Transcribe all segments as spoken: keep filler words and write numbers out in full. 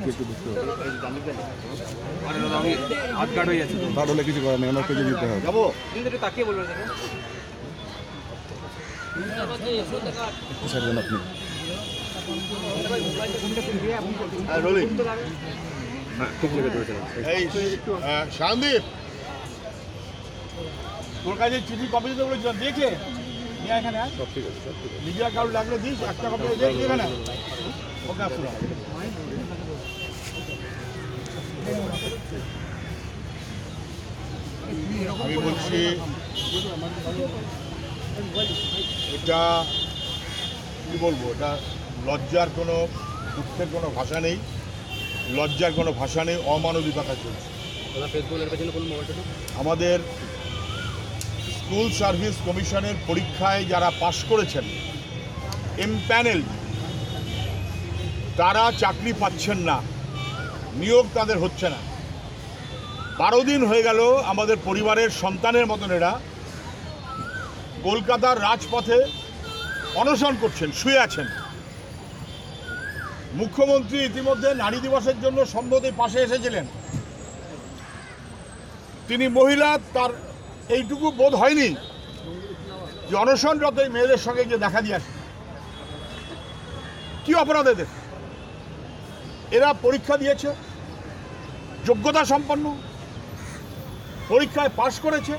একটু একটু দেখতে হবে। হাত কাট হয়ে যাচ্ছে, কাট হলে কিছু করার নেই, আমার কেটে দিতে হবে। যাবো কিন্তু একটু তাকিয়ে বলবেন দেখুন স্যার, আপনি শান্তদীপ, তোর কাছে চিঠি কপি দিতে বলেছিলাম, দেখে নিয়ে এখানে সব ঠিক আছে, সব ঠিক আছে। মিডিয়া কার্ড লাগলে দিস, একটা কপি দেখ এখানে। ওকে, আসুন। আমি বলছি এটা কি বলবো, এটা লজ্জার কোনো, দুঃখের কোনো ভাষা নেই, লজ্জার কোনো ভাষা নেই, অমানবিকতা চলছে। আমাদের স্কুল সার্ভিস কমিশনের পরীক্ষায় যারা পাশ করেছেন, এমপ্যানেল, তারা চাকরি পাচ্ছেন না, নিয়োগ তাদের হচ্ছে না। বারো দিন হয়ে গেল আমাদের পরিবারের সন্তানের মতন এরা কলকাতার রাজপথে অনশন করছেন, শুয়ে আছেন। মুখ্যমন্ত্রী ইতিমধ্যে নারী দিবসের জন্য সম্ভবত পাশে এসেছিলেন। তিনি মহিলা, তার এইটুকু বোধ হয়নি যে অনশনরত এই মেয়েদের সঙ্গে যে দেখা দিয়ে আসে। কি অপরাধ এদের? এরা পরীক্ষা দিয়েছে, যোগ্যতা সম্পন্ন, পরীক্ষায় পাশ করেছে।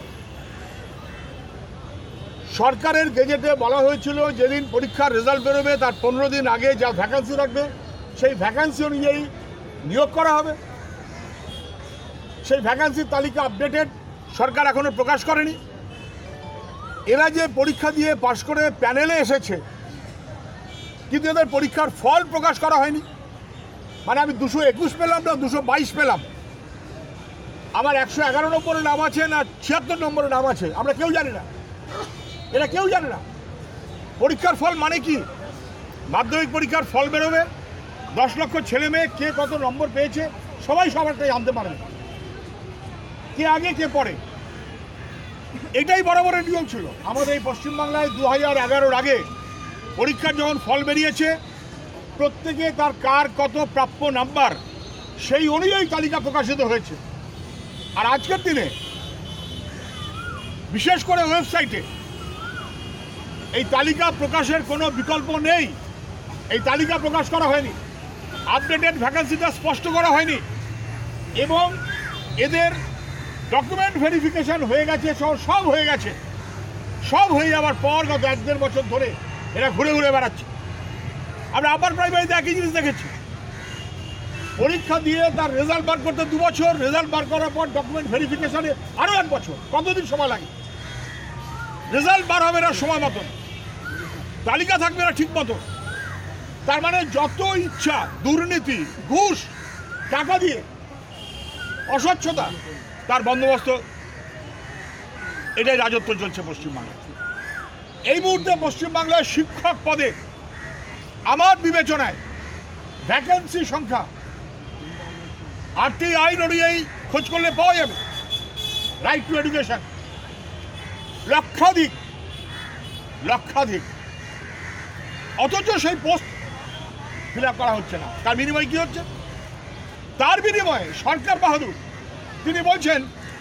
সরকারের গেজেটে বলা হয়েছিল যেদিন পরীক্ষার রেজাল্ট বেরোবে তার পনেরো দিন আগে যা ভ্যাকান্সি থাকবে সেই ভ্যাকান্সি অনুযায়ী নিয়োগ করা হবে। সেই ভ্যাকান্সির তালিকা আপডেটেড সরকার এখনো প্রকাশ করেনি। এরা যে পরীক্ষা দিয়ে পাশ করে প্যানেলে এসেছে, কিন্তু এদের পরীক্ষার ফল প্রকাশ করা হয়নি। মানে আমি দুশো একুশ পেলাম না দুশো বাইশ পেলাম, আমার একশো এগারো নম্বরে নাম আছে না ছিয়াত্তর নম্বরে নাম আছে, আমরা কেউ জানি না। এরা কেউ জানে না পরীক্ষার ফল মানে কি। মাধ্যমিক পরীক্ষার ফল বেরোবে, দশ লক্ষ ছেলে মেয়ে কে কত নম্বর পেয়েছে সবাই সবারটাই জানতে পারবে, কে আগে কে পরে। এটাই বরাবরের নিয়ম ছিল আমাদের এই পশ্চিমবাংলায়। দু হাজার এগারোর আগে পরীক্ষার যখন ফল বেরিয়েছে, প্রত্যেকে তার কার কত প্রাপ্য নাম্বার সেই অনুযায়ী তালিকা প্রকাশিত হয়েছে। আর আজকের দিনে বিশেষ করে ওয়েবসাইটে এই তালিকা প্রকাশের কোনো বিকল্প নেই। এই তালিকা প্রকাশ করা হয়নি, আপডেটেড ভ্যাকান্সিটা স্পষ্ট করা হয়নি, এবং এদের ডকুমেন্ট ভেরিফিকেশন হয়ে গেছে, সব সব হয়ে গেছে। সব হয়ে যাওয়ার পর গত এক দেড় বছর ধরে এরা ঘুরে ঘুরে বেড়াচ্ছে। আমরা আপার প্রাইমারিতে একই জিনিস দেখেছি, পরীক্ষা দিয়ে তার রেজাল্ট বার করতে দু বছর, রেজাল্ট বার করার পর ডকুমেন্ট ভেরিফিকেশনে আরও এক বছর। কতদিন সময় লাগে? রেজাল্ট বার হবে না সময় মতন, তালিকা থাকবে না ঠিক মতো। তার মানে যত ইচ্ছা দুর্নীতি, ঘুষ, টাকা দিয়ে অস্বচ্ছতা, তার বন্দোবস্ত, এটাই রাজত্ব চলছে পশ্চিমবাংলায়। এই মুহূর্তে পশ্চিমবাংলায় শিক্ষক পদে আমার বিবেচনায় ভ্যাকেন্সি সংখ্যা আরটি আইন অনুযায়ী খোঁজ করলে পাওয়া যাবে, রাইট টু এডুকেশন, লক্ষাধিক লক্ষাধিক। অথচ সেই পোস্ট ফিল আপ করা হচ্ছে না। তার বিনিময়ে কি হচ্ছে? তার বিনিময়ে সরকার বাহাদুর তিনি বলছেন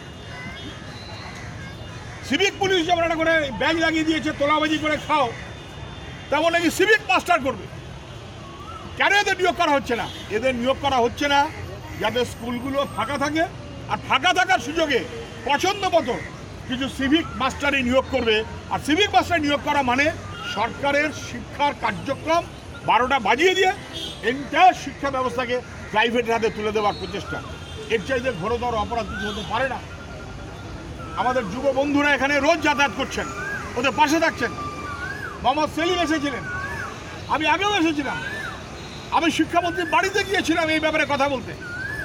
সিভিক পুলিশ যেমন একটা করে ব্যাগ লাগিয়ে দিয়েছে, তোলাবাজি করে খাও, তেমন নাকি সিভিক মাস্টার করবে। কেন এদের নিয়োগ করা হচ্ছে না? এদের নিয়োগ করা হচ্ছে না যাতে স্কুলগুলো ফাঁকা থাকে, আর ফাঁকা থাকার সুযোগে পছন্দ মতো কিছু সিভিক মাস্টারই নিয়োগ করবে। আর সিভিক মাস্টার নিয়োগ করা মানে সরকারের শিক্ষার কার্যক্রম বারোটা বাজিয়ে দিয়ে এন্টায়ার শিক্ষা ব্যবস্থাকে প্রাইভেটের হাতে তুলে দেওয়ার প্রচেষ্টা। এর চাইতে ঘোরতর অপরাধ কিছু হতে পারে না। আমাদের যুব বন্ধুরা এখানে রোজ যাতায়াত করছেন, ওদের পাশে থাকছেন। মোহাম্মদ সেলিম এসেছিলেন, আমি আগেও এসেছিলাম, আমি শিক্ষামন্ত্রীর বাড়িতে গিয়েছিলাম এই ব্যাপারে কথা বলতে।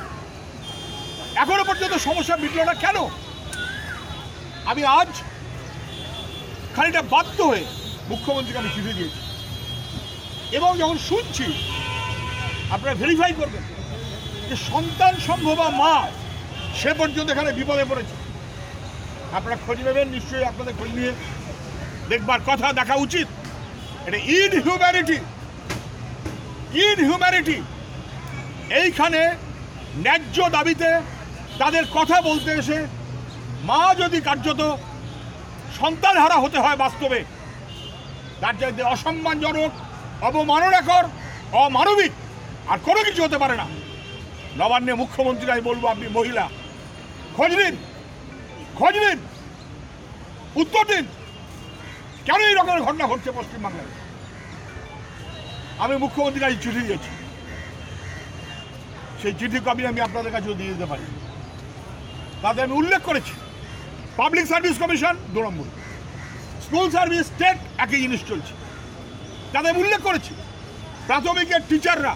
এখনো পর্যন্ত সমস্যা মিটল না কেন? আমি আজ খানিকটা বাধ্য হয়ে মুখ্যমন্ত্রীকে আমি চিঠি দিয়েছি, এবং যখন শুনছি আপনারা ভেরিফাই করবেন যে সন্তান সম্ভবা মা সে পর্যন্ত এখানে বিপদে পড়েছে। আপনারা খোঁজ নেবেন, নিশ্চয়ই আপনাদের খোঁজ নিয়ে দেখবার কথা, দেখা উচিত। এটা ইনহিউম্যানিটি, ইনহিউম্যানিটি। এইখানে ন্যায্য দাবিতে তাদের কথা বলতে এসে মা যদি কার্যত সন্তানহারা হতে হয় বাস্তবে, তার চাইতে অসম্মানজনক, অবমাননাকর, অমানবিক আর কোনো কিছু হতে পারে না। নবান্নে মুখ্যমন্ত্রী আমি বলবো, আপনি মহিলা, খোঁজ নিন, খোঁজ নিন, উত্তর দিন, কেন এই রকমের ঘটনা ঘটছে পশ্চিমবাংলায়। আমি মুখ্যমন্ত্রীর কাছে চিঠি দিয়েছি, সেই চিঠি কপি আমি আপনাদের কাছেও দিয়ে দিতে পারি। তাতে আমি উল্লেখ করেছি পাবলিক সার্ভিস কমিশন দু নম্বর, স্কুল সার্ভিস স্টেট একই জিনিস চলছে। তাতে আমি উল্লেখ করেছি প্রাথমিকের টিচাররা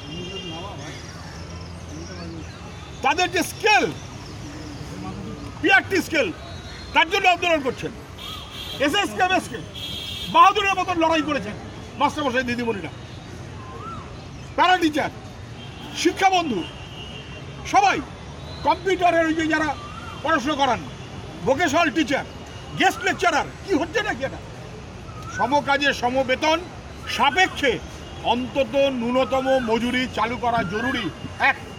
তাদের যে স্কেল, পিআরটি স্কেল, তার জন্য আন্দোলন করছেন। এসএসকে এমএসকে বাহাদুরের মতন লড়াই করেছেন মাস্টারমশাই, দিদিমণিরা, প্যারা টিচার, শিক্ষাবন্ধু, সবাই, কম্পিউটারের ওই যে যারা পড়াশোনা করান, ভোকেশনাল টিচার, গেস্ট লেকচারার, কি হচ্ছে নাকি এটা? সমকাজে সমবেতন সাপেক্ষে অন্তত ন্যূনতম মজুরি চালু করা জরুরি। এক